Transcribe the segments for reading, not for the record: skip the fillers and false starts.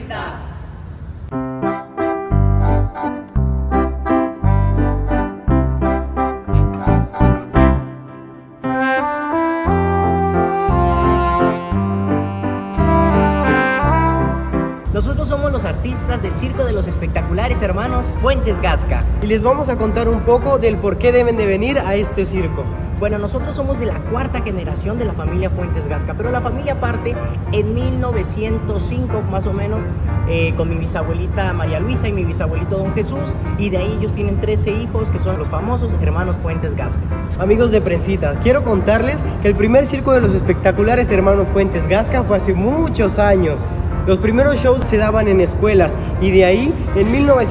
presenta. Nosotros somos los artistas del Circo de los Espectaculares Hermanos Fuentes Gasca. Y les vamos a contar un poco del por qué deben de venir a este circo. Bueno, nosotros somos de la cuarta generación de la familia Fuentes Gasca, pero la familia parte en 1905 más o menos, con mi bisabuelita María Luisa y mi bisabuelito Don Jesús, y de ahí ellos tienen 13 hijos que son los famosos hermanos Fuentes Gasca. Amigos de Prensita, quiero contarles que el primer circo de los Espectaculares Hermanos Fuentes Gasca fue hace muchos años. Los primeros shows se daban en escuelas y de ahí, en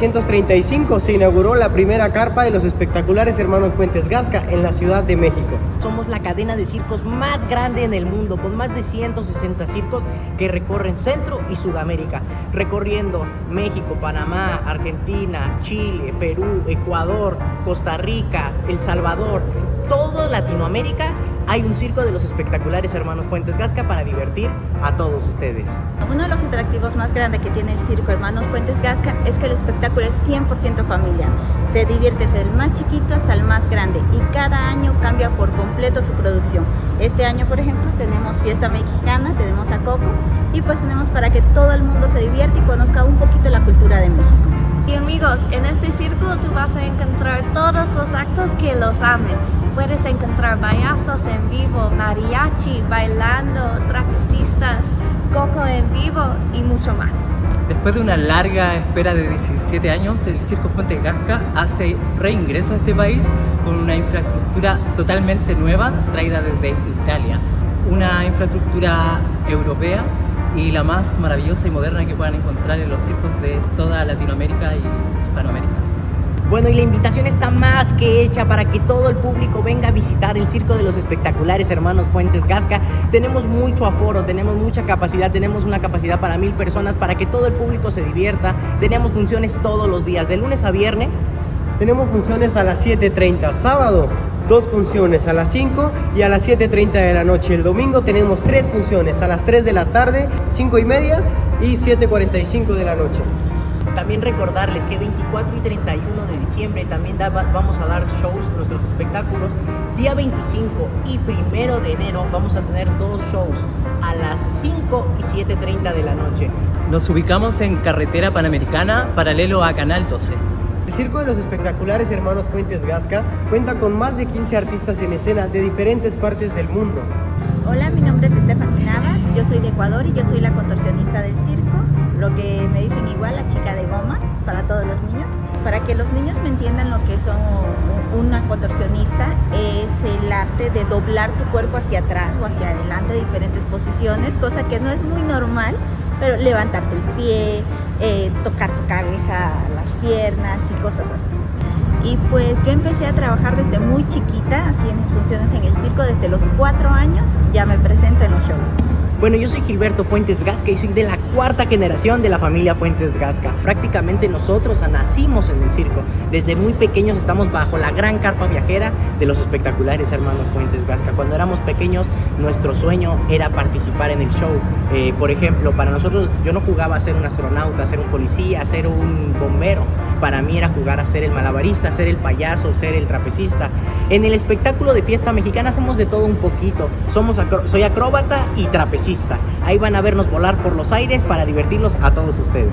1935, se inauguró la primera carpa de los Espectaculares Hermanos Fuentes Gasca en la Ciudad de México. Somos la cadena de circos más grande en el mundo, con más de 160 circos que recorren Centro y Sudamérica, recorriendo México, Panamá, Argentina, Chile, Perú, Ecuador, Costa Rica, El Salvador, toda Latinoamérica. Hay un circo de los Espectaculares Hermanos Fuentes Gasca para divertir a todos ustedes. Uno de los atractivos más grandes que tiene el circo Hermanos Fuentes Gasca es que el espectáculo es 100% familiar. Se divierte desde el más chiquito hasta el más grande y cada año cambia por completo su producción. Este año, por ejemplo, tenemos fiesta mexicana, tenemos a Coco y pues tenemos para que todo el mundo se divierta y conozca un poquito la cultura de México. Y amigos, en este circo tú vas a encontrar todos los actos que los amen. Puedes encontrar payasos en vivo, mariachi, bailando, trapecistas, Coco en vivo y mucho más. Después de una larga espera de 17 años, el Circo Fuentes Gasca hace reingreso a este país con una infraestructura totalmente nueva traída desde Italia. Una infraestructura europea y la más maravillosa y moderna que puedan encontrar en los circos de toda Latinoamérica y Hispanoamérica. Bueno, y la invitación está más que hecha para que todo el público venga a visitar el Circo de los Espectaculares Hermanos Fuentes Gasca. Tenemos mucho aforo, tenemos mucha capacidad, tenemos una capacidad para 1000 personas para que todo el público se divierta. Tenemos funciones todos los días, de lunes a viernes. Tenemos funciones a las 7:30, sábado 2 funciones a las 5 y a las 7:30 de la noche. El domingo tenemos 3 funciones a las 3 de la tarde, 5:30 y 7:45 de la noche. También recordarles que 24 y 31 de diciembre también vamos a dar shows, nuestros espectáculos. Día 25 y 1 de enero vamos a tener 2 shows a las 5 y 7:30 de la noche. Nos ubicamos en Carretera Panamericana, paralelo a Canal 12. El Circo de los Espectaculares Hermanos Fuentes Gasca cuenta con más de 15 artistas en escena de diferentes partes del mundo. Hola, mi nombre es Stephanie Navas, yo soy de Ecuador y yo soy la contorsionista del circo, lo que me dicen igual la chica de goma para todos los niños. Para que los niños me entiendan lo que son una contorsionista, es el arte de doblar tu cuerpo hacia atrás o hacia adelante, diferentes posiciones, cosa que no es muy normal, pero levantarte el pie, tocar tu cabeza, las piernas y cosas así. Y pues yo empecé a trabajar desde muy chiquita, hacía mis funciones en el circo desde los 4 años, ya me presento en los shows. Bueno, yo soy Gilberto Fuentes Gasca y soy de la cuarta generación de la familia Fuentes Gasca. Prácticamente nosotros nacimos en el circo. Desde muy pequeños estamos bajo la gran carpa viajera de los Espectaculares Hermanos Fuentes Gasca. Cuando éramos pequeños, nuestro sueño era participar en el show. Por ejemplo, para nosotros, yo no jugaba a ser un astronauta, a ser un policía, a ser un bombero. Para mí era jugar a ser el malabarista, ser el payaso, ser el trapecista. En el espectáculo de fiesta mexicana hacemos de todo un poquito. Soy acróbata y trapecista. Ahí van a vernos volar por los aires para divertirlos a todos ustedes.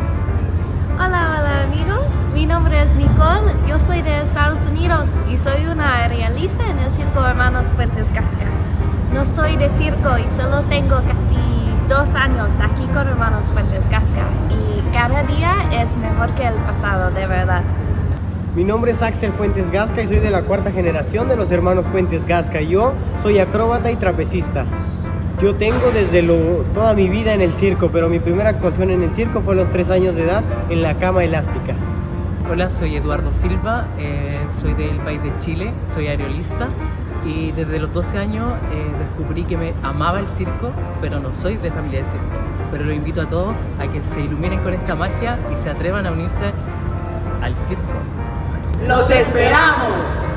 Hola amigos, mi nombre es Nicole, yo soy de Estados Unidos y soy una realista en el Circo Hermanos Fuentes Gasca. No soy de circo y solo tengo casi 2 años aquí con Hermanos Fuentes Gasca y cada día es mejor que el pasado, de verdad. Mi nombre es Axel Fuentes Gasca y soy de la cuarta generación de los Hermanos Fuentes Gasca. Yo soy acróbata y trapecista. Yo tengo desde toda mi vida en el circo, pero mi primera actuación en el circo fue a los 3 años de edad en la cama elástica. Hola, soy Eduardo Silva, soy del país de Chile, soy aerolista y desde los 12 años descubrí que me amaba el circo, pero no soy de familia de circo. Pero los invito a todos a que se iluminen con esta magia y se atrevan a unirse al circo. ¡Los esperamos!